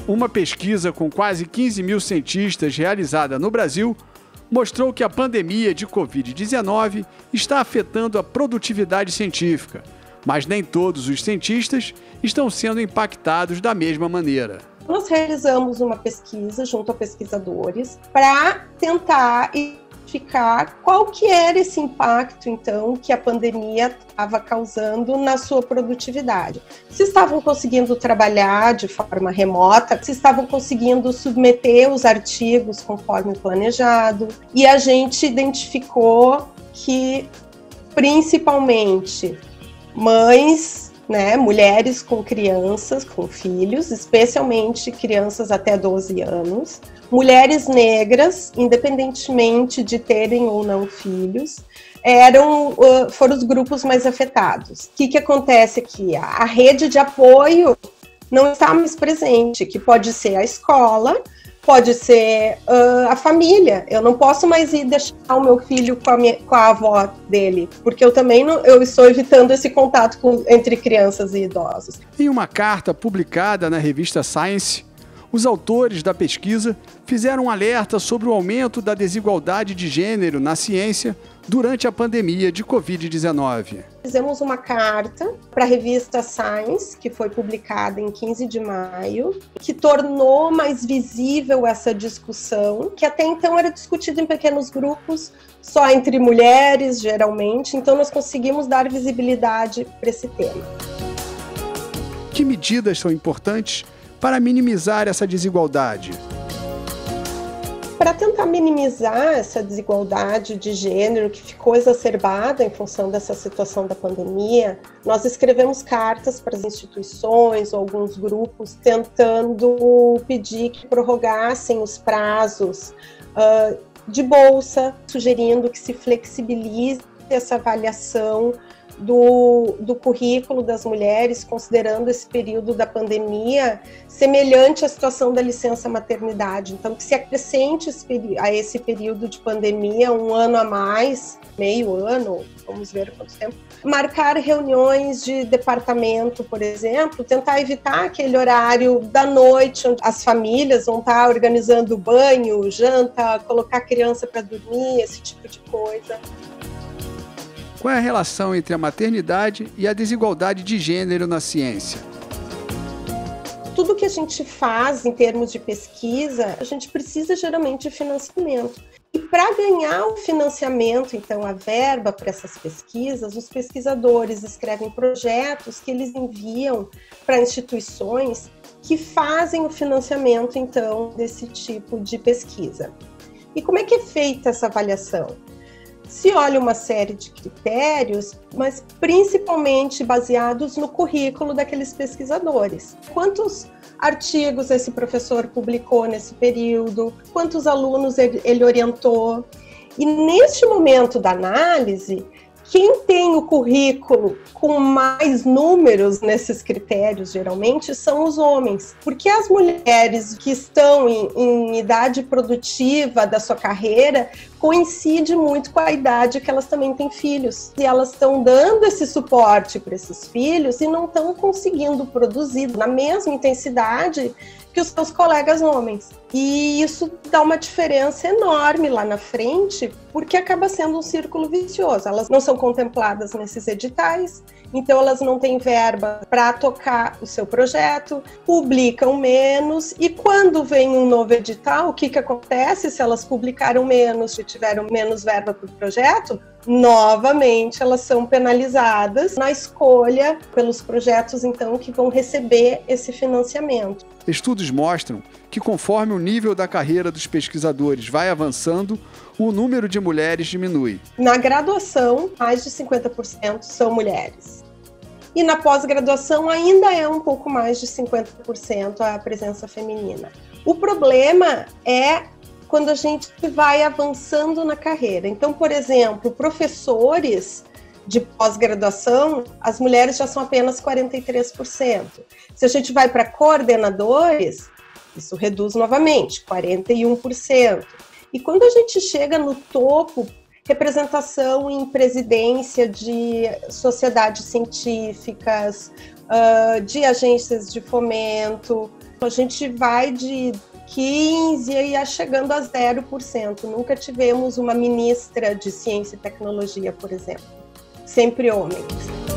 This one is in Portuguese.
Uma pesquisa com quase 15 mil cientistas realizada no Brasil mostrou que a pandemia de Covid-19 está afetando a produtividade científica, mas nem todos os cientistas estão sendo impactados da mesma maneira. Nós realizamos uma pesquisa junto a pesquisadores para tentar identificar qual que era esse impacto, então, que a pandemia estava causando na sua produtividade. Se estavam conseguindo trabalhar de forma remota, se estavam conseguindo submeter os artigos conforme planejado, e a gente identificou que, principalmente, mães, mulheres com crianças, com filhos, especialmente crianças até 12 anos, mulheres negras, independentemente de terem ou não filhos, foram os grupos mais afetados. O que acontece aqui? A rede de apoio não está mais presente, que pode ser a escola, pode ser a família. Eu não posso mais ir deixar o meu filho com a avó dele, porque eu estou evitando esse contato entre crianças e idosos. Em uma carta publicada na revista Science, os autores da pesquisa fizeram um alerta sobre o aumento da desigualdade de gênero na ciência durante a pandemia de Covid-19. Fizemos uma carta para a revista Science, que foi publicada em 15 de maio, que tornou mais visível essa discussão, que até então era discutida em pequenos grupos, só entre mulheres, geralmente, então nós conseguimos dar visibilidade para esse tema. Que medidas são importantes para minimizar essa desigualdade? Para tentar minimizar essa desigualdade de gênero que ficou exacerbada em função dessa situação da pandemia, nós escrevemos cartas para as instituições ou alguns grupos tentando pedir que prorrogassem os prazos de bolsa, sugerindo que se flexibilize essa avaliação do currículo das mulheres, considerando esse período da pandemia semelhante à situação da licença maternidade. Então, que se acrescente a esse período de pandemia um ano a mais, meio ano, vamos ver quanto tempo. Marcar reuniões de departamento, por exemplo, tentar evitar aquele horário da noite, onde as famílias vão estar organizando banho, janta, colocar a criança para dormir, esse tipo de coisa. Qual é a relação entre a maternidade e a desigualdade de gênero na ciência? Tudo que a gente faz em termos de pesquisa, a gente precisa geralmente de financiamento. E para ganhar o financiamento, então, a verba para essas pesquisas, os pesquisadores escrevem projetos que eles enviam para instituições que fazem o financiamento, então, desse tipo de pesquisa. E como é que é feita essa avaliação? Se olha uma série de critérios, mas principalmente baseados no currículo daqueles pesquisadores. Quantos artigos esse professor publicou nesse período? Quantos alunos ele orientou? E neste momento da análise, quem tem o currículo com mais números nesses critérios, geralmente, são os homens. Porque as mulheres que estão em idade produtiva da sua carreira coincide muito com a idade que elas também têm filhos. E elas estão dando esse suporte para esses filhos e não estão conseguindo produzir na mesma intensidade que os seus colegas homens. E isso dá uma diferença enorme lá na frente, porque acaba sendo um círculo vicioso. Elas não são contempladas nesses editais, então elas não têm verba para tocar o seu projeto, publicam menos, e quando vem um novo edital, o que acontece se elas publicaram menos, se tiveram menos verba para o projeto? Novamente, elas são penalizadas na escolha pelos projetos, então, que vão receber esse financiamento. Estudos mostram que, conforme o nível da carreira dos pesquisadores vai avançando, o número de mulheres diminui. Na graduação, mais de 50% são mulheres. E na pós-graduação, ainda é um pouco mais de 50% a presença feminina. O problema é quando a gente vai avançando na carreira. Então, por exemplo, professores de pós-graduação, as mulheres já são apenas 43%. Se a gente vai para coordenadores, isso reduz novamente, 41%. E quando a gente chega no topo, representação em presidência de sociedades científicas, de agências de fomento. A gente vai de 15% e ia chegando a 0%. Nunca tivemos uma ministra de ciência e tecnologia, por exemplo. Sempre homens.